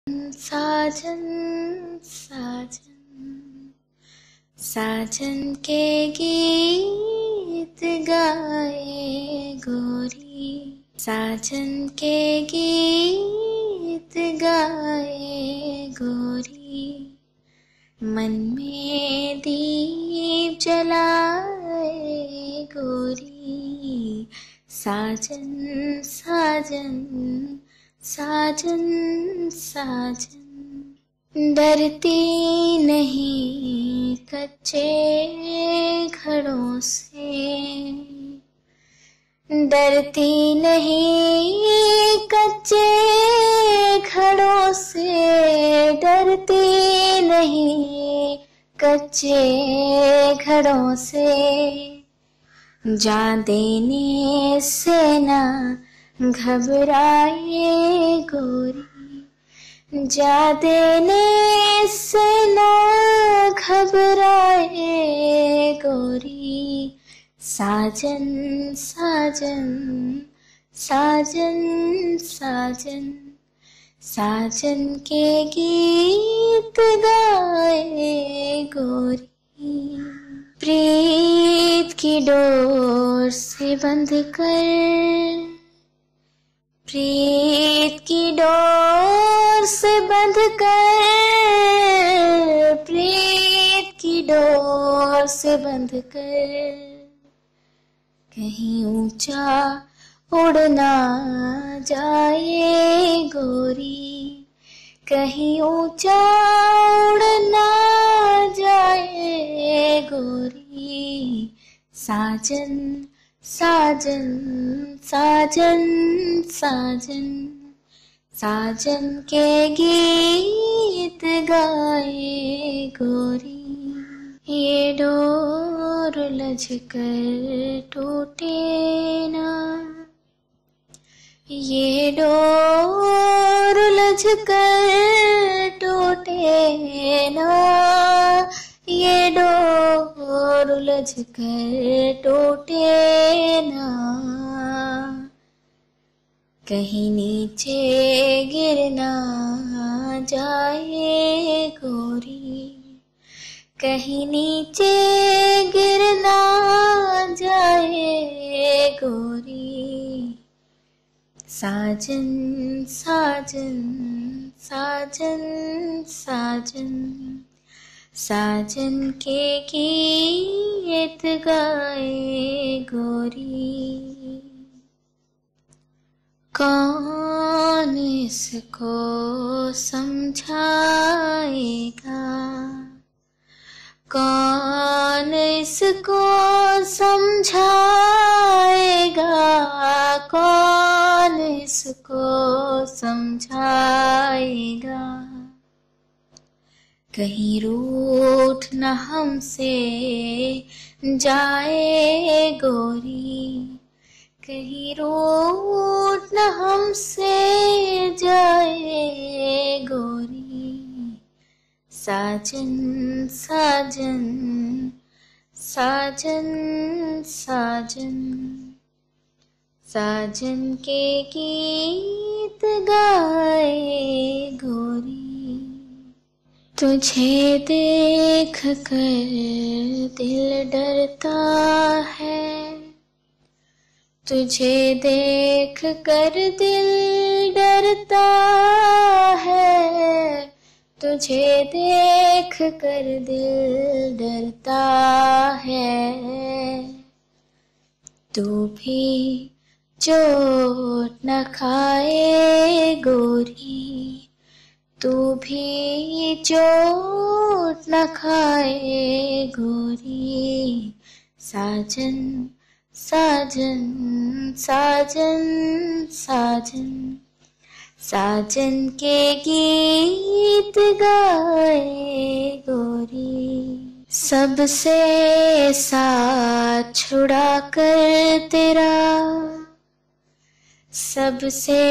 साजन साजन साजन के गीत गाए गोरी, साजन के गीत गाए गोरी, मन में दीप जलाए गोरी। साजन साजन साजन साजन डरती नहीं कच्चे घड़ों से, डरती नहीं कच्चे घड़ों से, डरती नहीं कच्चे घड़ों से। जान देने से ना घबराए गोरी, जा देने से ना घबराए गोरी। साजन साजन साजन साजन साजन के गीत गाए गोरी। प्रीत की डोर से बंध कर, प्रीत की डोर से बंध कर, प्रीत की डोर से बंध कर, कहीं ऊंचा उड़ना जाए गोरी, कहीं ऊंचा उड़ना जाए गोरी। साजन साजन साजन साजन साजन के गीत गाए गोरी। ये डोर उलझ कर टूटे ना, ये डोर उलझ कर टूटे ना, ये डोर उलझ कर टूटे ना। कहीं नीचे गिरना जाए गोरी, कहीं नीचे गिरना जाए गोरी। साजन साजन साजन साजन साजन के गीत गाए गोरी। कौन इसको समझाएगा, कौन इसको समझाएगा, कौन इसको समझाएगा। कहीं रूठ न हमसे जाए गोरी, कहीं रूठ न हमसे जाए गोरी। साजन साजन साजन साजन साजन के गीत गाए गोरी। तुझे देख कर दिल डरता है, तुझे देख कर दिल डरता है, तुझे देख कर दिल डरता है। तू भी चोट न खाए गोरी, तू भी चोट न खाए गोरी। साजन साजन साजन साजन साजन के गीत गाए गोरी। सबसे साथ छुड़ा कर तेरा, सबसे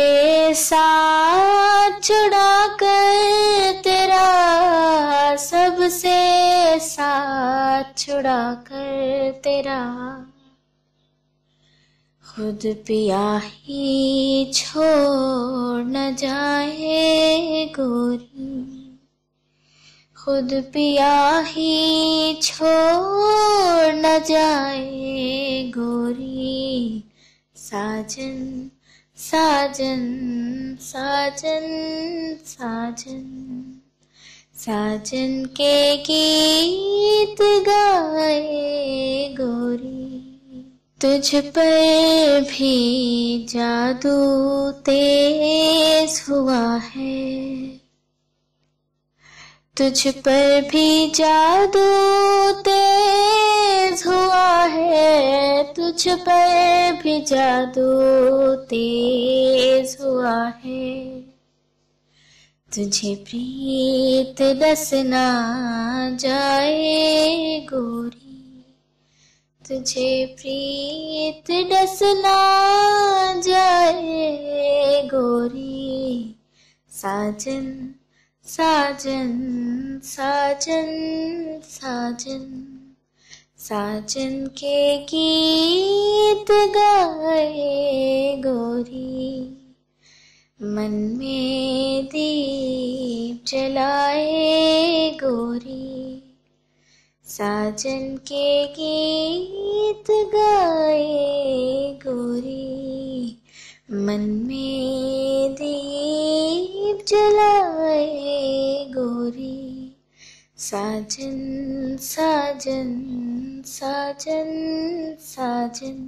साथ छुड़ा कर तेरा, सबसे साथ छुड़ा कर तेरा। खुद पिया ही छोड़ न जाए गोरी, खुद पिया ही छोड़ न जाए गोरी। साजन साजन साजन साजन साजन के गीत गाए गोरी। तुझ पर भी जादू तेज हुआ है, तुझ पर भी जादू तेज हुआ है, तुझ पर भी जादू तेज हुआ है। तुझे प्रीत रस ना जाए गोरी, तुझे प्रीत रस ना जाए गोरी। साजन साजन साजन साजन साजन के गीत गाए गोरी। मन में दीप जलाए गोरी, साजन के गीत गाए गोरी। मन में दीप जलाए गोरी। साजन साजन साजन साजन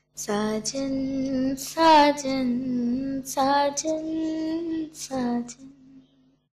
साजन साजन साजन साजन।